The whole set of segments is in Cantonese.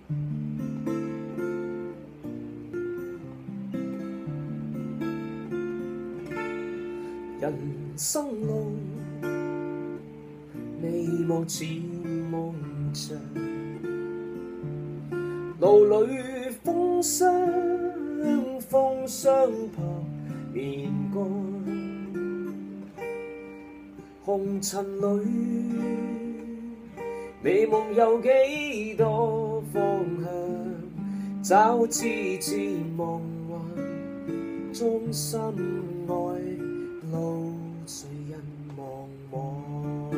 人生路，美梦似梦象，路里风霜拍面干，红尘里，美梦有几多方向？找枝枝梦幻，中心爱。 路谁人茫茫？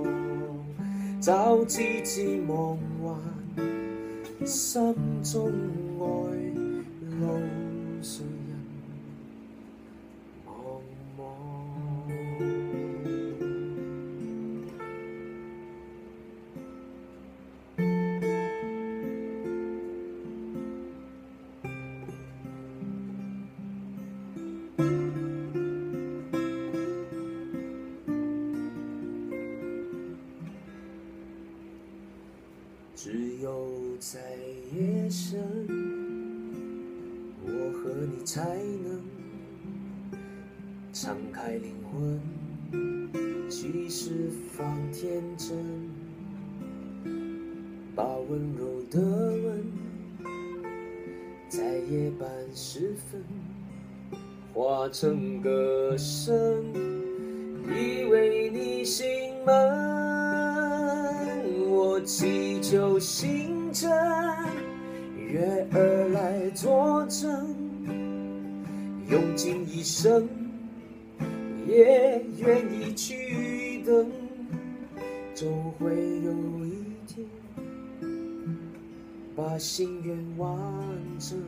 找枝枝梦幻，心中爱路谁人茫茫？只有在夜深，我和你才能敞开灵魂，去释放天真，把温柔的吻，在夜半时分化成歌声，依偎你心门。 我祈求星辰，月儿来作证，用尽一生，也愿意去等，终会有一天，把心愿完成，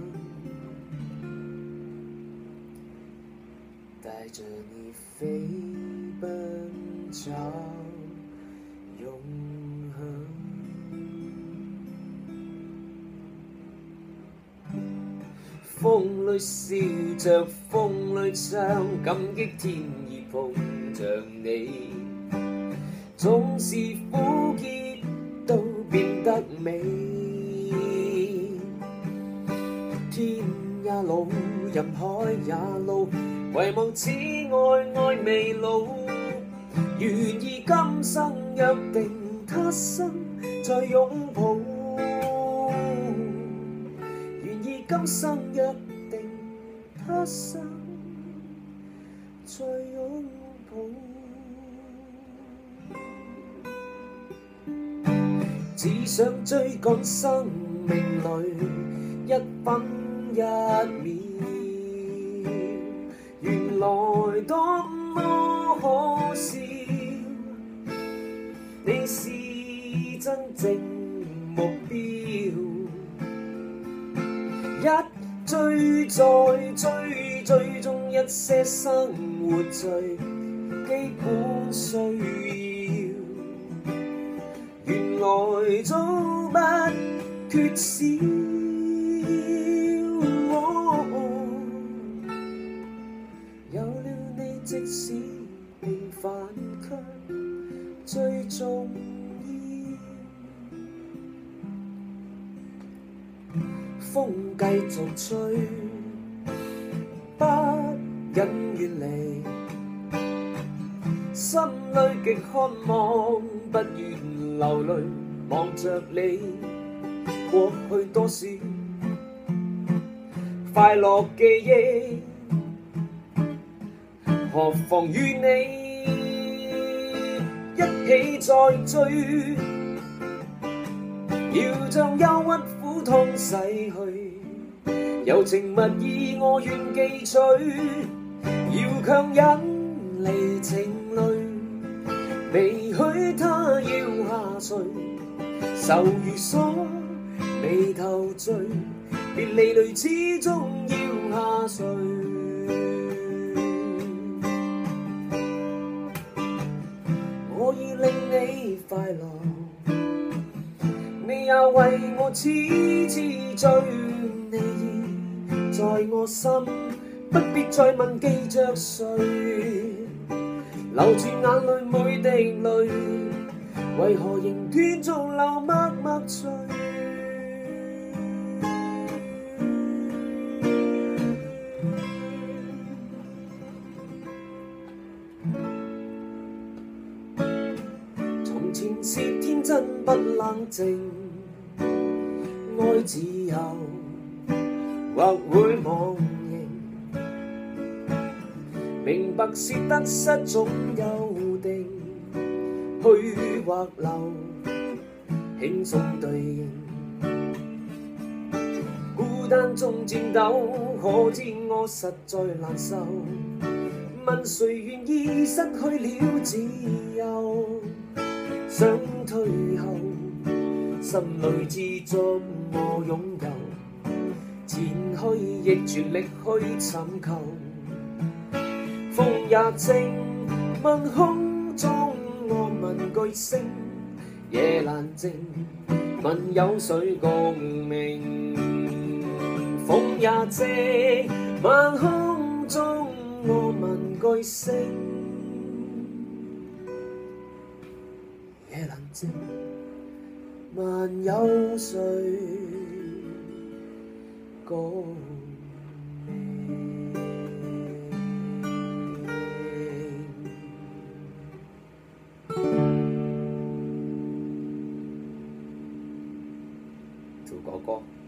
带着你飞奔向永恒。 风里笑着，风里唱，感激天意碰着你，总是苦涩都變得美。天也老，人海也老，唯望此愛愛未老，願意今生約定，他生再擁抱。 今生約定，他生再擁抱。只想追趕生命裏一分一秒，原來多麼可笑。你是真正目標。 一追再追，追蹤一些生活最基本需要，原來早不缺少。有了你，即使平凡卻最重要。 風繼續吹，不忍遠離，心裏極渴望，不願流淚，望着你，過去多少快樂記憶，何妨與你一起再追，要將憂鬱。 苦痛逝去，柔情蜜意我願記取，要強忍離情淚，未許他要下垂，愁如鎖，眉頭聚，別離淚始終要下垂。我已令你快樂。 你也為我痴痴追，你已在我心，不必再問記着誰，流住眼淚每滴淚，為何仍斷續流默默垂？ 因不冷靜，愛自由或會忘形。明白是得失總有定，去或留，輕鬆對應。孤單中戰鬥，可知我實在難受。問誰願意失去了自由？想退後，心裏之中我擁有，前去亦全力去尋求。風也靜，問空中我問句聲，夜闌靜，問有誰共鳴？風也靜，問空中我問句聲，夜闌靜，問有誰共鳴？做哥哥。